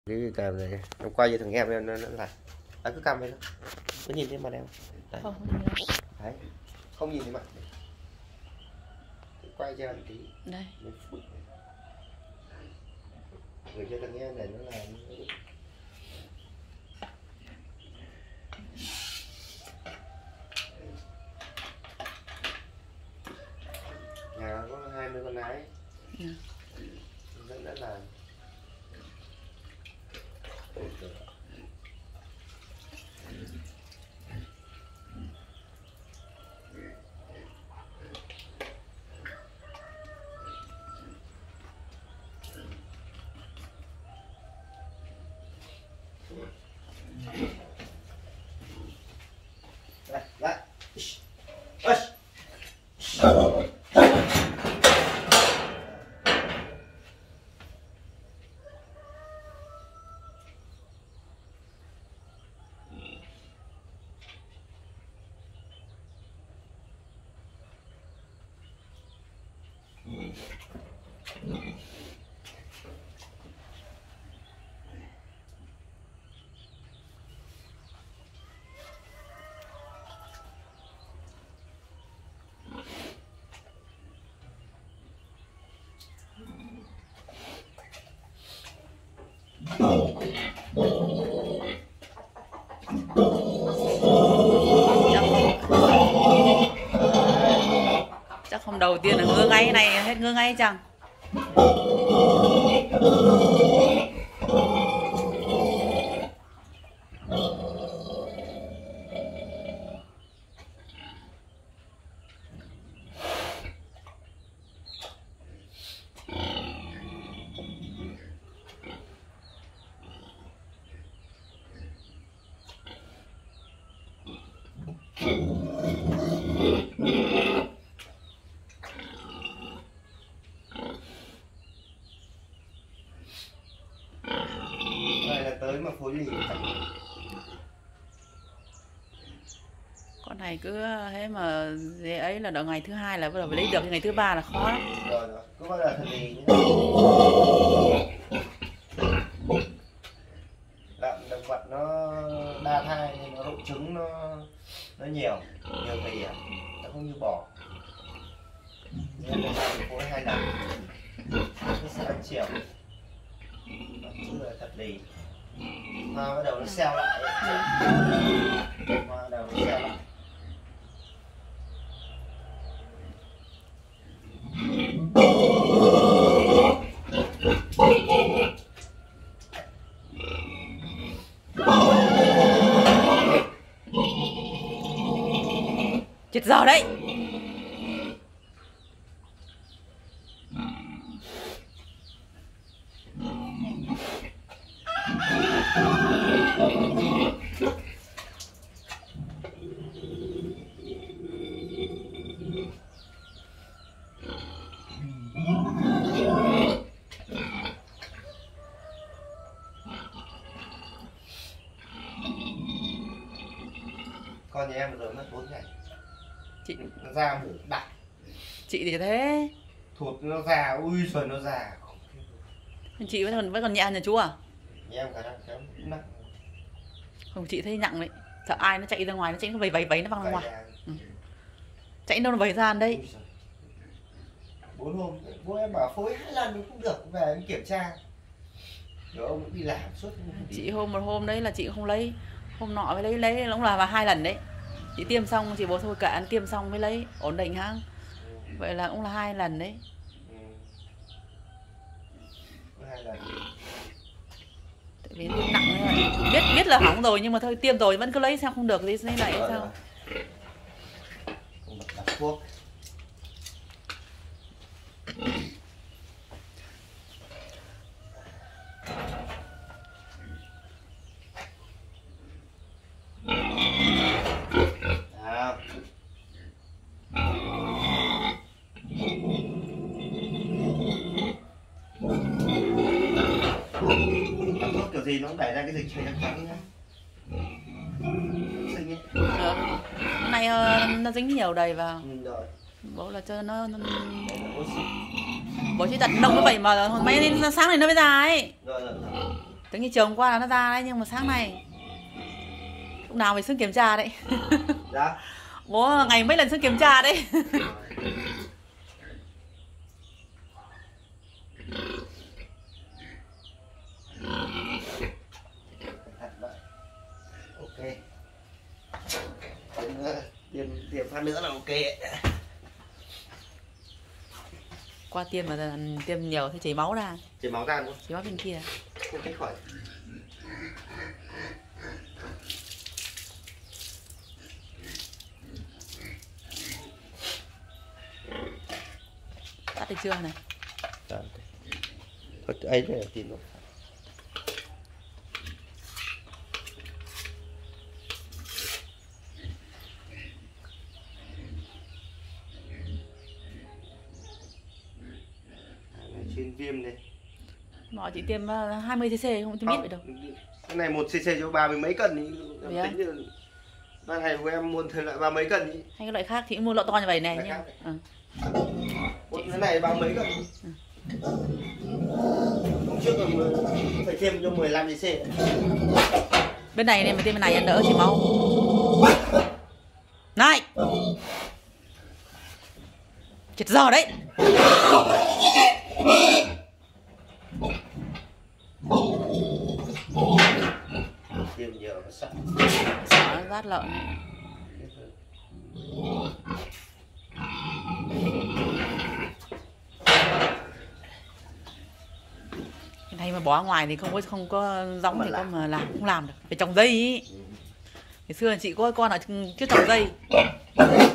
Cái cam này em quay cho thằng em nó là cứ cam đây thôi, có nhìn thấy mặt em đấy. Không Đấy, không nhìn thấy mặt, quay cho anh tí đây. gửi cho thằng em để nó làm. Nhà có 20 con nái vẫn đã làm. Lại. Chắc hôm đầu tiên là ngơ ngay này, hết ngơ ngay chẳng. Đây là tới mà phối lì. Con này cứ thế mà thế ấy là đợi ngày thứ hai là bắt đầu phải lấy được, ngày thứ ba là khó lắm. Rồi, cứ bao giờ thật lì nhé. Lợn động vật nó đa thai nên nó độ trứng nó nhiều thì nó không như bò. Nên là phối 2 lần nó sẽ ăn chiều, chứ là thật lì. Hoa bắt đầu nó xeo lại, hoa đầu nó xeo lại. Chết giờ đấy. Con nhà em rồi mất 4 ngày. Chị nó ra mổ đặc. Chị thì thế. Thụt nó già, ui trời nó già. Chị vẫn còn nhẹ nhà chú à? Nhà em khả năng kéo nặng. Không, chị thấy nặng đấy. Sợ ai nó chạy ra ngoài, nó chạy nó vấy nó văng ra ngoài. Chạy đâu nó vấy ra đây. 4 hôm, bố em bảo phối 2 lần cũng không được, về em kiểm tra. Rồi ông cũng đi làm suốt. Chị một hôm đấy là chị không lấy. Hôm nọ mới lấy cũng là 2 lần đấy. Chị tiêm xong, chị bố thôi cả ăn tiêm xong mới lấy, ổn định ha. Vậy là cũng là 2 lần đấy. 2 lần. Tại vì nặng rồi. Biết là hỏng rồi nhưng mà thôi tiêm rồi vẫn cứ lấy sao không được thì lấy lại sao? Không được đặt thuốc. Kiểu gì nó cũng đẩy ra cái dịch trắng trắng nhá. Xinh ấy. Này nó dính nhiều đầy vào. Rồi. Bố là cho nó bố chỉ đặt đông như vậy mà mấy sáng này nó mới ra ấy. Rồi. Tới ngày chiều hôm qua là nó ra đấy, nhưng mà sáng nay lúc nào phải xuống kiểm tra đấy. Dạ. Bố ngày mấy lần xuống kiểm tra đấy. Ok. Tiêm phát nữa là ok. Qua tiêm mà tiêm nhiều thì chảy máu ra. Chảy máu ra luôn. Chảy máu bên kia. Không cách khỏi. Tắt được chưa này? Thôi ấy là tin rồi. Chuyên viêm đây. Mọi chị tiêm 20 cc không biết vậy đâu. Cái này 1 cc cho 30 mấy cân ý. Em tính là ban ngày của em mua thời loại 30 mấy cân ý. Hay cái loại khác thì cũng mua lọ to như vậy này nhá. Cái này 30 mấy cân. Hôm trước là phải tiêm cho 15 cc. Bên này này mà tiêm bên này ăn đỡ chảy máu. Này. Chết giờ đấy. Tiêm nhiều nó sợ. Sợ nó rát lợn. Cái này mà bỏ ngoài thì không có giống thì con mà làm không làm được. Phải trồng dây ý. Ngày xưa chị có con ở trước trồng dây.